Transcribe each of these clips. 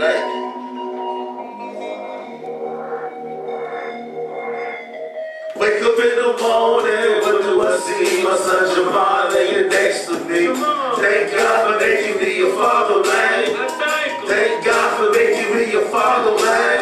like. Wake up in the morning, what do I see? My son Jamal laying next to me. Thank God for making me your father, man. Thank God for making me your father, man.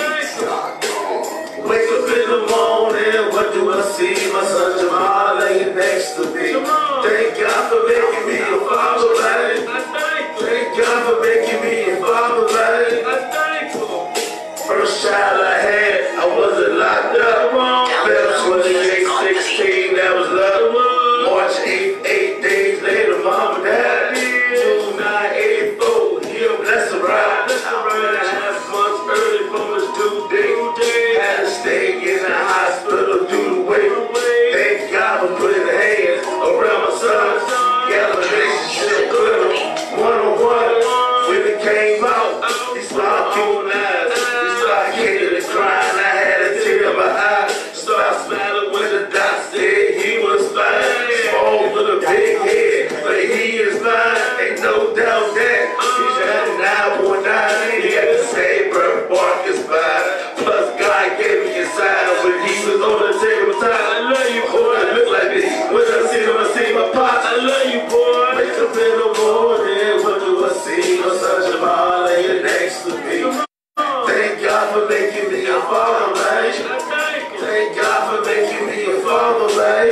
Wake up in the morning, what do I see? My son Jamal laying next to me. Thank God for making me your father, man. Thank God for making me your father, man. First child I had, I wasn't locked up. February 28, 16, that was love. March 8, 8 days later, mama died. June 9, 84, he'll bless her ride. 2.5 months early from his due date. Had to stay in the hospital due to wait. Thank God for putting hands around my son. Got a relationship with him, one-on-one. When it came out, he started doing eyes. He started kicking and crying. I had a tear in my eye. Started smiling when the doc said he was fine. Small with a big head, but he is fine. Ain't no doubt that he's had a 919. He had the same birthmark as mine. Plus God gave me a sign when he was on the table time. I love you, boy. I look like this. When I see him, I see my pop. I love you, boy. Wake up in the morning, what do I see? My son Jamal laying next to me. Thank God for making me a father, man. Thank God for making me a father, man.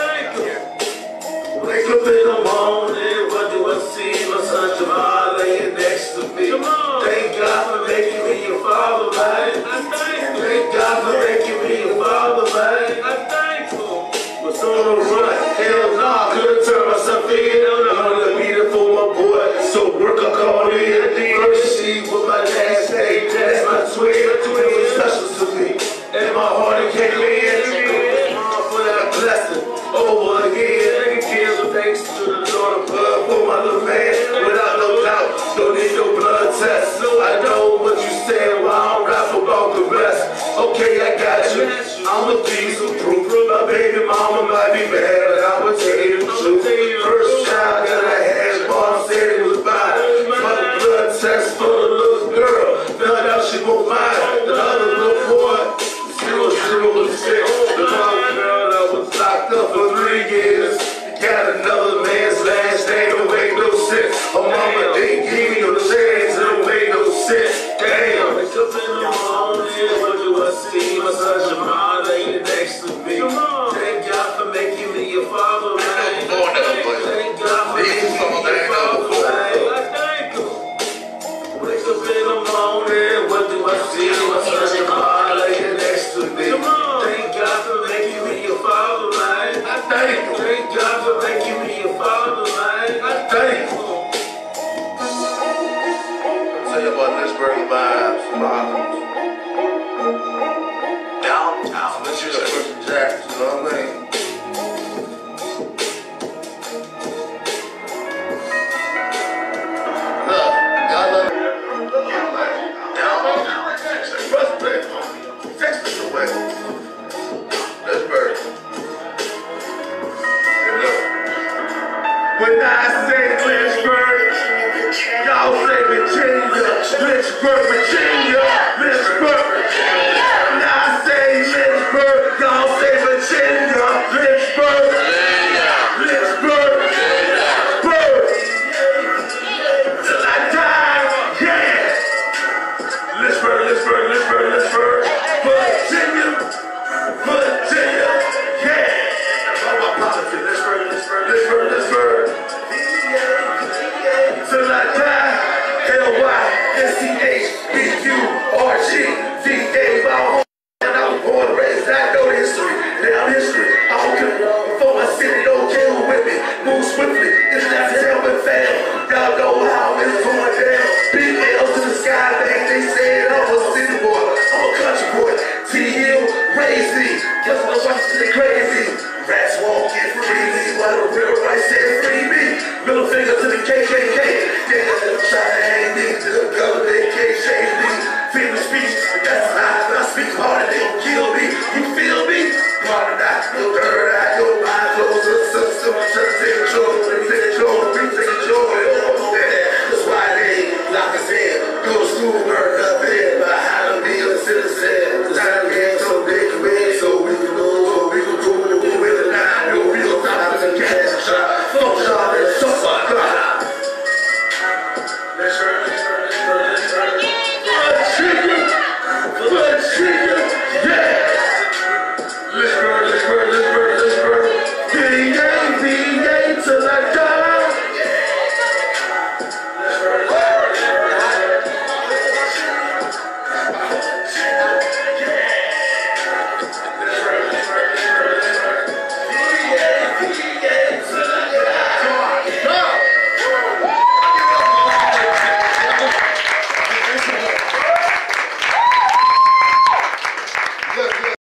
Wake up in the morning, what do I see? My son Jamal laying next to me. Thank God for making me a father, man. Thank God for making me a father, man. Was on the run, hell nah, couldn't turn myself in. I'm gonna beat it for my boy, so work I called in. First she with my last name, that's my twin. It was special to me, and my heart it came in. For that blessing, over again. Tears of thanks to the Lord above for my little man. Without no doubt, don't need no blood test. I know what you said while I don't rap about the rest. Okay, I got you, I'ma be some proof. My baby mama might be mad, but I'ma tell you the truth. First child that I had, mom said it was mine. My blood test for the little girl, found out she was mine. The other little boy, 006. The mother girl that was locked up for 3 years. Got another man's last name, don't make no sense. Her mama didn't give me no chance, it don't make no sense. Damn. Wake up in the morning, what do I see? My son Jamal laying next to me. Thank God for making me your father, man. Thank God for making me your father, man. Wake up in the morning, what do I see? My son Jamal laying next to me. Thank God for making me your father, man. Thank God for making me your father, man. Thank you. I'll tell you about Lynchburg vibes, problems. Downtown. Let's use a Percy Jackson, you know what I mean? Look, y'all love it. Downtown. First place, Texas away. Lynchburg. When I say Lynchburg, y'all say Virginia. Lynchburg, Virginia. Lynchburg, Virginia. When I say Lynchburg, y'all say Virginia. Lynchburg, Lynchburg, Lynchburg. Till I die, yeah. Lynchburg, Lynchburg, Lynchburg, Lynchburg. Virginia, Virginia, yeah. All my politics, Lynchburg, Lynchburg, Lynchburg, Lynchburg. Till I die, L-Y-S-C-H-B-U-R-G-V-A. And I was born and raised, I know history. Now history, I don't give a before my city, don't kill with me. Move swiftly, it's not hell but fail. Y'all know how it's going down. Big L's to the sky, they said I'm a city boy, I'm a country boy. T-Hill, raised me, just my Washington crazy. Rats won't get free, while the real right said free me. Middle finger to the KKK. Yeah, I'm trying to hang me to the government, can't shame me.